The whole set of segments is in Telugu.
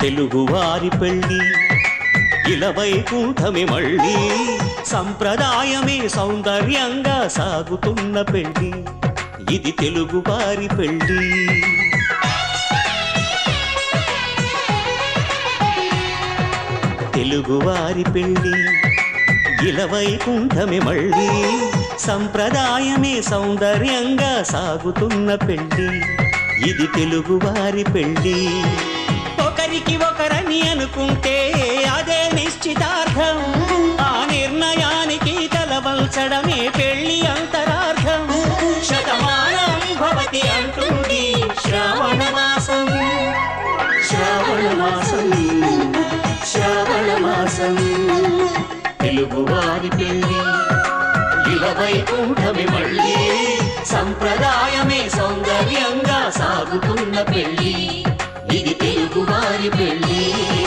తెలుగువారి పెళ్ళి ఇలవైకుంఠమే మళ్ళీ సంప్రదాయమే సౌందర్యంగా సాగుతున్న పెళ్ళి ఇది తెలుగువారి పెళ్ళి తెలుగువారి పెళ్ళి ఇలవైకుంఠమే మళ్ళీ సంప్రదాయమే సౌందర్యంగా సాగుతున్న పెళ్ళి ఇది తెలుగువారి పెళ్ళి ఒకరికి ఒకరని అనుకుంటే అదే నిశ్చితార్థం ఆ నిర్ణయానికి తలవంచడమే పెళ్లి అంతరార్థం శతమానం భవతి అంటుంది శ్రావణ మాసం శ్రావణ మాసం శ్రావణ మాసం తెలుగువారి పెళ్ళి ఇలవైకుంఠమే మళ్ళీ సంప్రదాయమే సౌందర్యంగా సాగుతున్న పెళ్ళి ఇది తెలుగువారి పెళ్ళి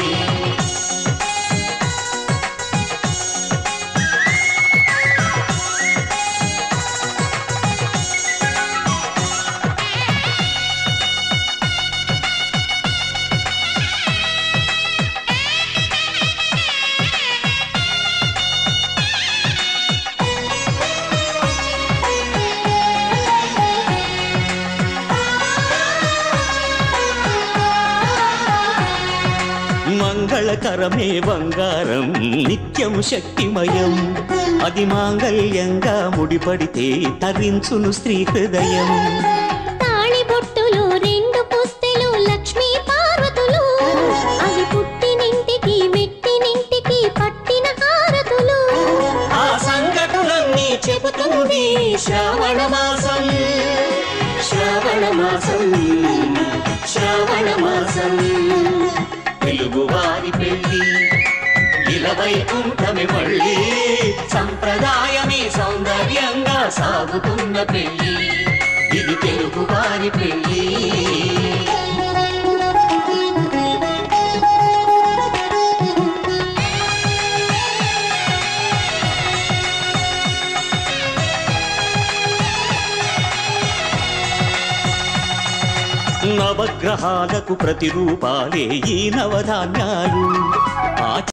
మంగళకరమే బంగారం నిత్యం శక్తిమయం అది మాంగళ్యంగా ముడిపడితే తరించును స్త్రీ హృదయం తాళిబొట్టులు రెండు పుస్తెలు లక్ష్మీ పార్వతులు అవి పుట్టినింటికి మెట్టినింటికి పట్టిన హారతులు ఆ సంఘటనలన్నీ చెబుతుంది శ్రావణ మాసం శ్రావణ మాసం శ్రావణ మాసం తెలుగువారి పెళ్ళి ఇలవైకుంఠమే మళ్ళీ సంప్రదాయమే సౌందర్యంగా సాగుతున్న పెళ్ళి ఇది తెలుగువారి పెళ్ళి నవగ్రహాలకు ప్రతిరూపాలే ఈ నవధాన్యాలు